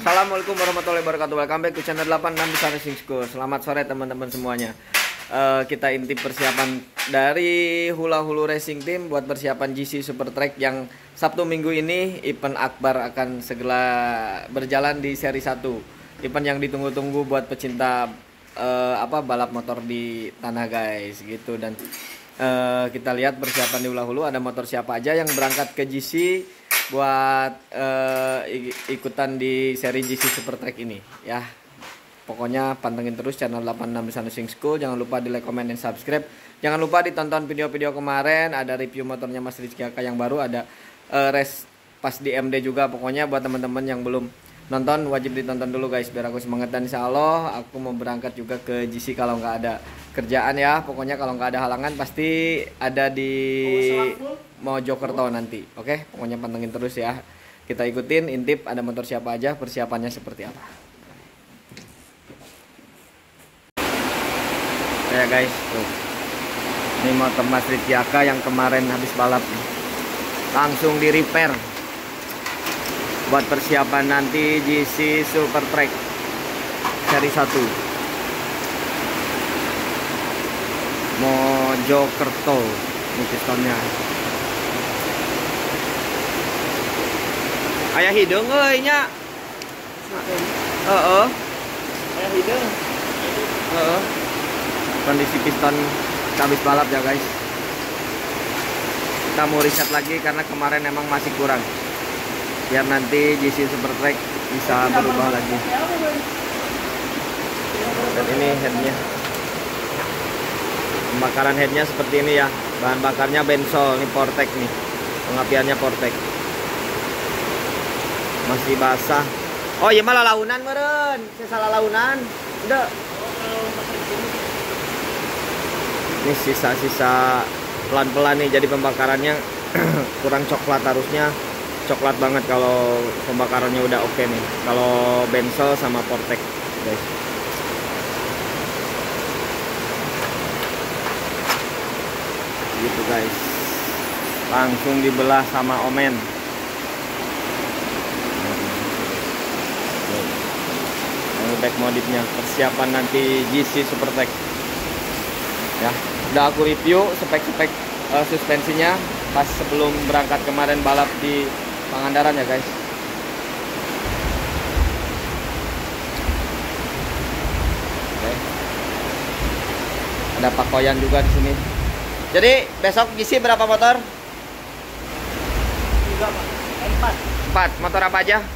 Assalamualaikum warahmatullahi wabarakatuh. Welcome back to channel 86 Besar Racing School. Selamat sore teman-teman semuanya. Kita intip persiapan dari Hula Hulu Racing Team buat persiapan GC Super Track yang Sabtu Minggu ini event akbar akan segera berjalan di seri 1. Event yang ditunggu-tunggu buat pecinta balap motor di tanah guys gitu. Dan kita lihat persiapan di Hula Hulu, ada motor siapa aja yang berangkat ke GC buat ikutan di seri GC Super Track ini ya. Pokoknya pantengin terus channel 86 Besar Racing School. Jangan lupa di like, comment, dan subscribe. Jangan lupa ditonton video-video kemarin. Ada review motornya Mas Rizky Aka yang baru. Ada race pas di MD juga. Pokoknya buat teman-teman yang belum nonton wajib ditonton dulu guys, biar aku semangat. Dan insya Allah aku mau berangkat juga ke GC kalau nggak ada kerjaan ya. Pokoknya kalau nggak ada halangan pasti ada di Mojokerto nanti. Oke, pokoknya pantengin terus ya. Kita ikutin, intip ada motor siapa aja, persiapannya seperti apa. Ya guys, tuh. Ini motor Mas Rizky Aka yang kemarin habis balap nih. Langsung di repair buat persiapan nanti GC Super Track seri 1 Mojokerto. Ini pistonnya. Ayah hidung euy nya. Ayah hidung. Kondisi piston habis balap ya guys. Kita mau riset lagi karena kemarin emang masih kurang. Biar nanti GC Super Track bisa berubah lagi. Dan ini headnya. Pembakaran headnya seperti ini ya. Bahan bakarnya Bensol, ini Portek nih. Pengapiannya Portek. Masih basah. Oh iya malah launan meren. Saya salah launan. Udah. Ini sisa-sisa pelan-pelan nih, jadi pembakarannya kurang coklat, harusnya coklat banget kalau pembakarannya udah oke nih. Kalau Bensol sama Portek guys. Gitu guys. Langsung dibelah sama Omen. Back modifnya, persiapan nanti GC Super Track ya. Udah aku review spek-spek suspensinya pas sebelum berangkat kemarin balap di Pangandaran ya guys. Oke. Ada pakoyan juga di sini. Jadi besok GC berapa motor? 4 motor apa aja?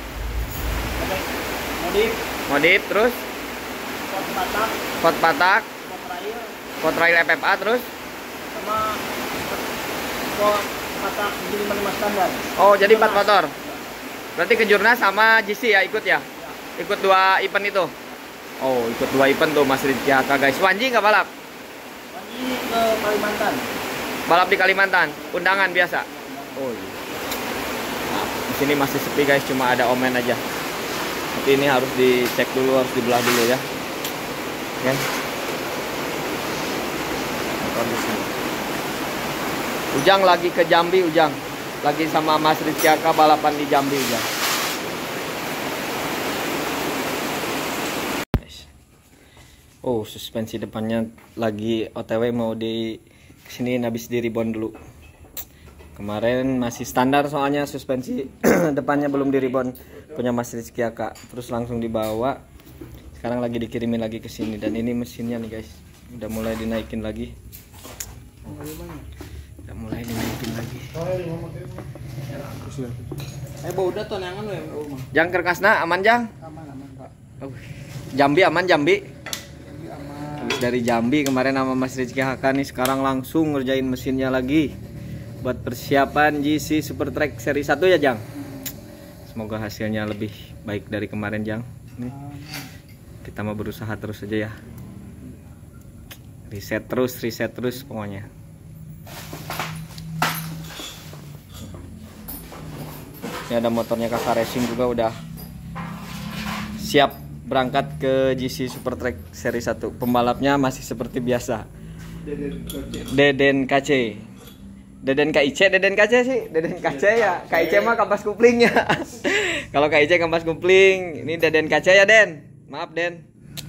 Modif terus pot patak, pot rail FFA terus sama pot patak 755 standar. Oh jadi 4 motor. Berarti Kejurnas sama GC ya ikut ya? Ikut 2 event itu. Oh ikut 2 event tuh Mas Rizky Aka guys. Wanji nggak balap? Wanji ke Kalimantan. Balap di Kalimantan, undangan biasa. Oh iya. Nah, di sini masih sepi guys, cuma ada Omen aja. Tapi ini harus dicek dulu, harus dibelah dulu ya. Oke. Ujang lagi ke Jambi, Ujang. Lagi sama Mas Rizky Aka balapan di Jambi, Ujang. Oh, suspensi depannya lagi OTW mau di sini, habis di ribon dulu. Kemarin masih standar soalnya suspensi depannya belum di ribon punya Mas Rizky Aka, terus langsung dibawa. Sekarang lagi dikirimin lagi ke sini. Dan ini mesinnya nih guys, udah mulai dinaikin lagi. Udah mulai dinaikin lagi. Udah tonangan ya rumah. Jang kerkasna aman Jang? Aman Pak. Jambi aman Jambi? Aman. Habis dari Jambi kemarin sama Mas Rizky Aka nih, sekarang langsung ngerjain mesinnya lagi buat persiapan GC Super Track seri 1 ya Jang. Semoga hasilnya lebih baik dari kemarin Jang. Nih. Kita mau berusaha terus aja ya. Riset terus pokoknya. Ini ada motornya Kakak Racing juga udah siap berangkat ke GC Super Track seri 1. Pembalapnya masih seperti biasa. Deden KC. Deden KIC, Deden KC sih, Deden KC ya. KIC mah kampas kuplingnya. Kalau KIC kampas kupling, ini Deden KC ya Den. Maaf Den.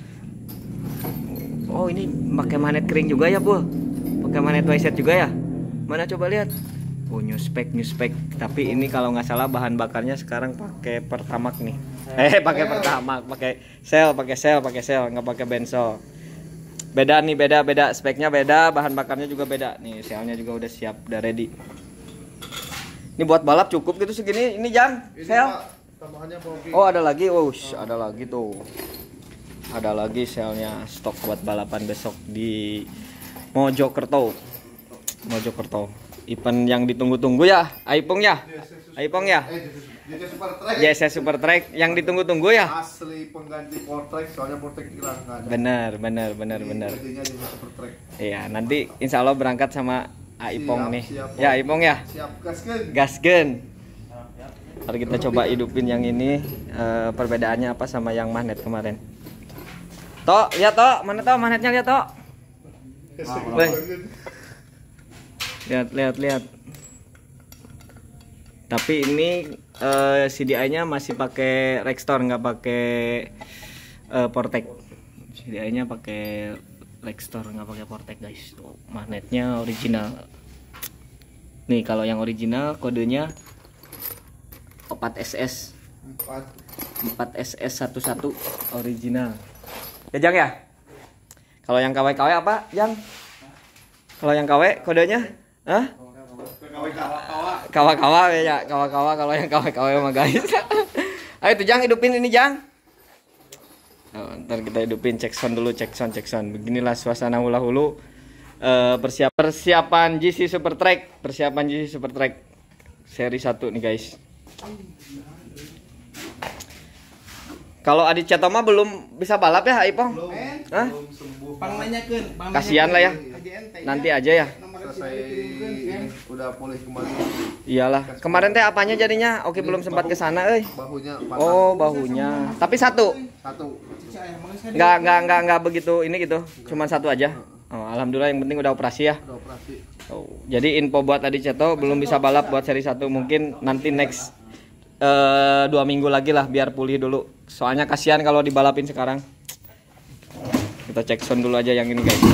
Oh ini pakai magnet kering juga ya Bu. Pakai magnet wayset juga ya. Mana coba lihat. Oh new spec. Tapi ini kalau nggak salah bahan bakarnya sekarang pakai Pertamax nih. Pakai Pertamax, pakai sel, nggak pakai benso. Beda nih, beda speknya beda, bahan bakarnya juga beda. Nih selnya juga udah siap, udah ready. Ini buat balap cukup gitu segini. Ini Jang, sel. Oh ada lagi, ada lagi tuh. Ada lagi selnya stok buat balapan besok di Mojokerto. Event yang ditunggu-tunggu ya, Aipong ya. JSS Super Track yang ditunggu-tunggu ya. Asli pengganti Portrek, soalnya Portrek hilang kan. Benar. Iya, nanti insya Allah berangkat sama Aipong nih. Ya Aipong ya. Siap, Gasgen. Ntar kita coba hidupin yang ini, perbedaannya apa sama yang magnet kemarin. Tok, lihat Tok, mana Tok magnetnya lihat Tok. Lihat. Tapi ini CDI-nya masih pakai Rextor, nggak pakai Portek. CDI-nya pakai Rextor, nggak pakai Portek guys. Tuh, magnetnya original. Nih kalau yang original kodenya 4SS 4SS11 original. Ya Jang ya. Kalau yang KW apa Jang? Kalau yang KW kodenya? Hah? Kawa ya, kalau yang kawa mah guys. Ayo tuh Jang hidupin ini Jang. Oh, ntar kita hidupin cek sound dulu, cek sound. Beginilah suasana hula-hulu persiapan GC Super Track, seri 1 nih guys. Kalau Adit Cetoma belum bisa balap ya Aipong? Hah? Kasihan lah ya. Nanti aja ya. Udah pulih kembali. Iyalah. Kemarin teh apanya jadinya? Oke, belum sempat ke sana Bahunya patah. Oh, bahunya. Tapi satu. Enggak begitu ini gitu. Cuman satu aja. Oh, alhamdulillah yang penting udah operasi ya. Udah operasi. Oh, jadi info buat Adit Ceto belum bisa balap buat seri 1, mungkin nanti next 2 minggu lagi lah biar pulih dulu. Soalnya kasihan kalau dibalapin sekarang. Kita cek sound dulu aja yang ini guys.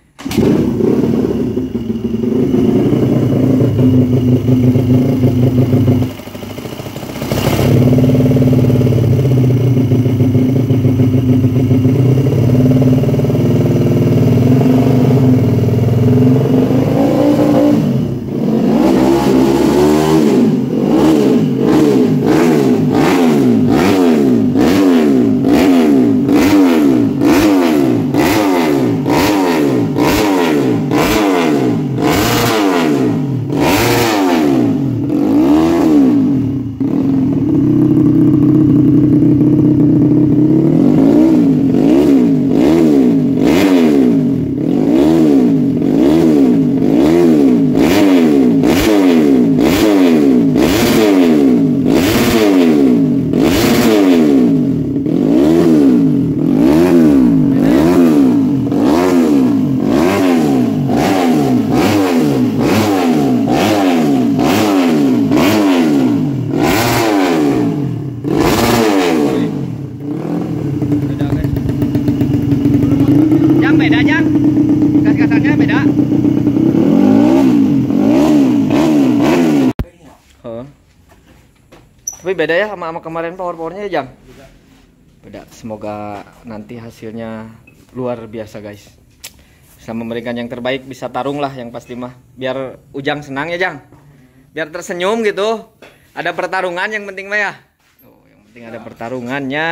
Tapi beda ya sama kemarin powernya ya Jang? Beda. Semoga nanti hasilnya luar biasa guys. Bisa memberikan yang terbaik, bisa tarung lah yang pasti mah. Biar Ujang senang ya Jang. Biar tersenyum gitu. Ada pertarungan yang penting mah ya. Oh, yang penting ada pertarungannya.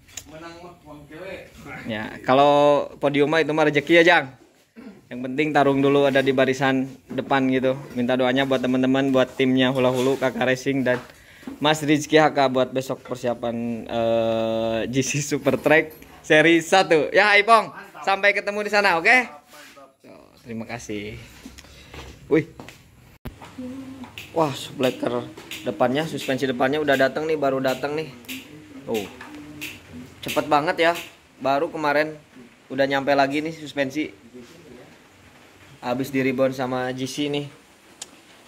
Ya, kalau podium mah itu mah rezeki ya Jang. Yang penting tarung dulu ada di barisan depan gitu. Minta doanya buat teman-teman, buat timnya Hula Hulu, Kakak Racing dan Mas Rizky HK buat besok persiapan GC Super Track seri 1. Ya Aipong, sampai ketemu di sana, oke? Terima kasih. Wih. Wah, splaker depannya, suspensi depannya udah datang nih, baru datang nih. Oh. Cepet banget ya. Baru kemarin udah nyampe lagi nih suspensi. Habis di rebound sama GC nih.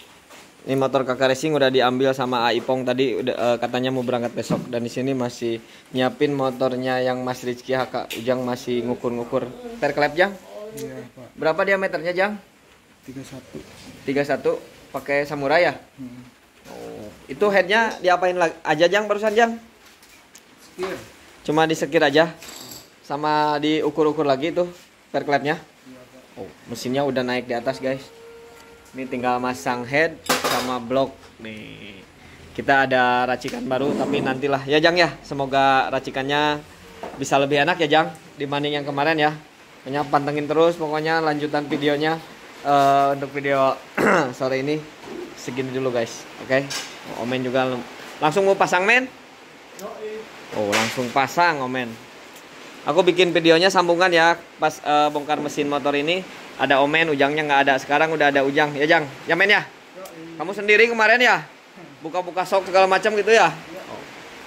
Ini motor Kakak Racing udah diambil sama Aipong tadi, udah katanya mau berangkat besok. Dan di sini masih nyiapin motornya yang Mas Rizky Haka. Ujang masih ngukur-ngukur. Per klep Jang? Iya, Pak. Berapa diameternya Jang? 31. 31 pakai Samurai ya? Oh, itu headnya diapain aja Jang barusan Jang? Sekir. Cuma disekir aja, sama diukur-ukur lagi tuh per klepnya. Oh, mesinnya udah naik di atas guys. Ini tinggal masang head sama blok nih. Kita ada racikan baru tapi nantilah ya Jang ya. Semoga racikannya bisa lebih enak ya Jang dibanding yang kemarin ya. Pokoknya pantengin terus pokoknya lanjutan videonya. Untuk video sore ini segini dulu guys. Oke. Omen juga langsung mau pasang men. Oh langsung pasang Omen. Aku bikin videonya sambungan ya pas bongkar mesin motor ini. Ada Omen, Ujangnya nggak ada. Sekarang udah ada Ujang ya Jang. Ya men ya. Kamu sendiri kemarin ya. Buka-buka sok segala macam gitu ya. Oh.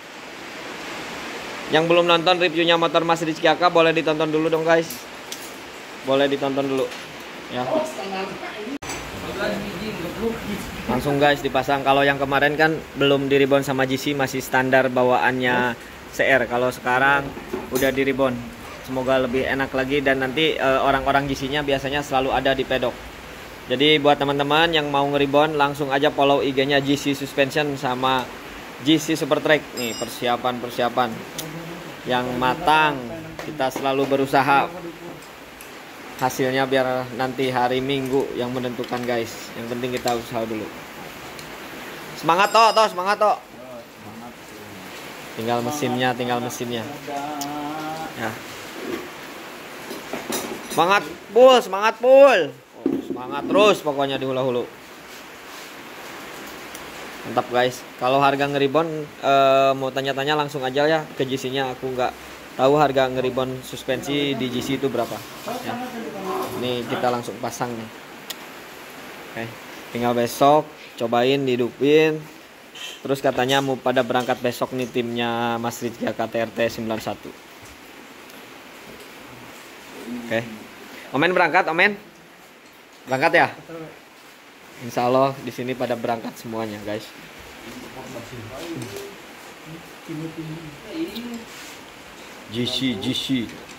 Yang belum nonton reviewnya motor Mas Rizky Haka boleh ditonton dulu dong guys. Boleh ditonton dulu. Ya. Langsung guys dipasang. Kalau yang kemarin kan belum di ribon sama GC, masih standar bawaannya CR. Kalau sekarang udah di ribon. Semoga lebih enak lagi dan nanti orang-orang GC-nya biasanya selalu ada di pedok. Jadi buat teman-teman yang mau ngeribon langsung aja follow IG-nya GC Suspension sama GC Super Track. Nih persiapan yang matang. Kita selalu berusaha. Hasilnya biar nanti hari Minggu yang menentukan guys. Yang penting kita usaha dulu. Semangat toh, semangat toh. Tinggal mesinnya. Ya. Semangat full. Oh, semangat terus pokoknya di hula-hulu. Mantap guys. Kalau harga ngeribon mau tanya-tanya langsung aja ya ke GC-nya. Aku nggak tahu harga ngeribon suspensi di GC itu berapa. Ya. Ini kita langsung pasang nih. Oke. Tinggal besok cobain dihidupin. Terus katanya mau pada berangkat besok nih timnya Mas Rizky KTRT 91. Oke. Omen berangkat, Omen. Berangkat ya? Insya Allah di sini pada berangkat semuanya, guys. GC.